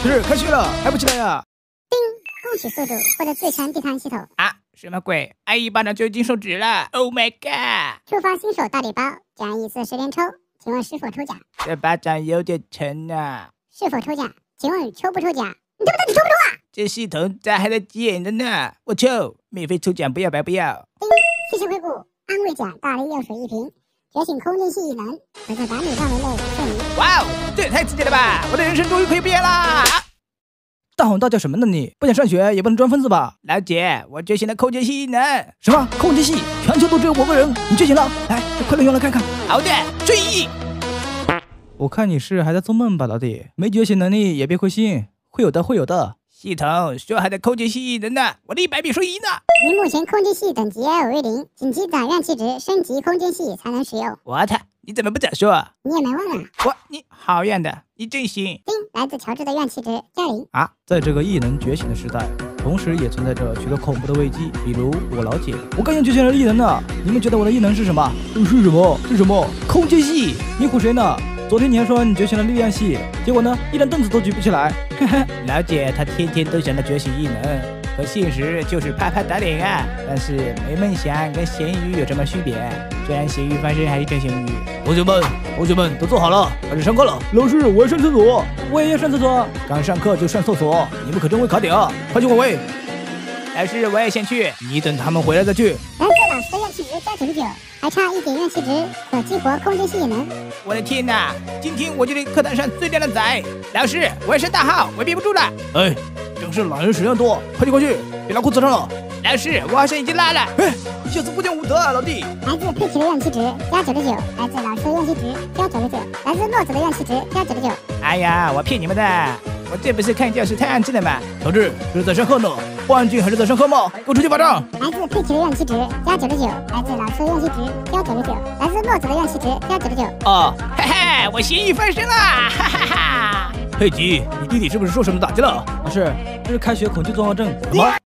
是开学了，还不起来呀？ 叮，共取速度获得最强地毯系统啊！什么鬼？挨一巴掌就金手指了 ！Oh my god！ 触发新手大礼包，奖一次10连抽，请问是否抽奖？ 这巴掌有点沉啊！ 是否抽奖？请问抽不抽奖？你对不对？你抽不抽啊？ 这系统咋还在减的呢？我抽！免费抽奖不要白不要！ 叮，谢谢惠顾，安慰奖大力药水1瓶，觉醒空间系异能，可在100米范围内瞬移。 哇哦，这也太刺激了吧！我的人生终于可以变啦！ 大吼大叫什么呢你？不想上学也不能装疯子吧？ 老姐，我觉醒了空间系异能。 什么空间系？全球都只有我个人，你觉醒了？来，快点用来看看。 好的，注意。 我看你是还在做梦吧，老弟。没觉醒能力也别灰心，会有的，会有的。 系统说还在空间系异能呢，我的100米瞬移呢。 您目前空间系等级 L 为0，紧急攒怨气值升级空间系才能使用。 我操，你怎么不早说？ 你也没问啊。 你好样的，你真行。 叮，来自乔治的怨气值+0 啊！在这个异能觉醒的时代，同时也存在着许多恐怖的危机，比如我老姐，我刚刚觉醒了异能呢。你们觉得我的异能是什么？是什么？空间系！你唬谁呢？昨天你还说你觉醒了力量系，结果呢，一张凳子都举不起来。嘿嘿， 老姐她天天都想着觉醒异能，和现实就是啪啪打脸啊。但是没梦想跟咸鱼有什么区别？虽然咸鱼翻身还是真咸鱼。 同学们都坐好了，开始上课了。老师，我要上厕所。我也要上厕所。刚上课就上厕所，你们可真会卡点啊！快去换位。 老师，我也先去。 你等他们回来再去。 来自老师的怨气值+99，还差1点怨气值，可激活空间系异能。 我的天哪！今天我就是课堂上最靓的仔。老师，我要升大号，我憋不住了。 哎，真是懒人屎量多，快去快去，别拉裤子上了。 老师，我好像已经拉了。 哎，下次不讲武德啊，老弟。 来自佩奇的怨气值+99，来自老师的怨气值+99，来自诺子的怨气值+99。 哎呀，我骗你们的，我这不是看教室太安静了吗？ 乔治，这是在上课呢，不安静还是在上课吗？给我出去罚站！ 来自佩奇的怨气值+99，来自老师的怨气值+99，来自诺子的怨气值+99。 哦，嘿嘿，我咸鱼翻身啦！哈哈哈。 佩奇，你弟弟是不是受什么打击了？老师，这是开学恐惧综合症。什么？